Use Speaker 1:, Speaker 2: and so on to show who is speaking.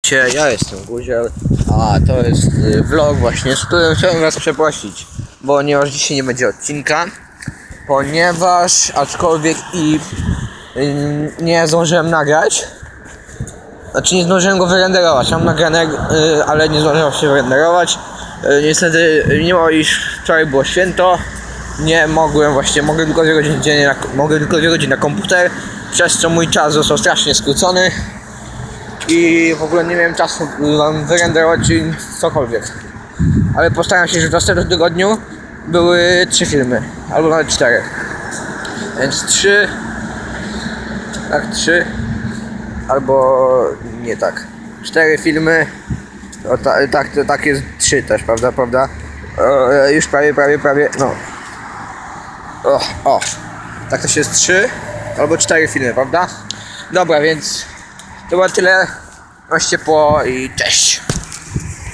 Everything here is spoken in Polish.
Speaker 1: Ja jestem Guziel, a to jest vlog właśnie, z którym chciałem was przeprosić, ponieważ dzisiaj nie będzie odcinka, ponieważ aczkolwiek nie zdążyłem nagrać, znaczy nie zdążyłem go wyrenderować, mam nagrane, ale nie zdążyłem się wyrenderować. Niestety, mimo iż wczoraj było święto, nie mogłem mogłem tylko 2 godziny dziennie, mogłem tylko 2 godziny na komputer, przez co mój czas został strasznie skrócony i w ogóle nie miałem czasu wam wyrenderować cokolwiek. Ale postaram się, że w następnym tygodniu były 3 filmy, albo nawet 4. Więc 3, albo nie tak. 4 filmy, tak jest 3 też, prawda? Już prawie, no. Tak to się jest 3 albo 4 filmy, prawda? Dobra, więc to było tyle. Masz ciepło i cześć!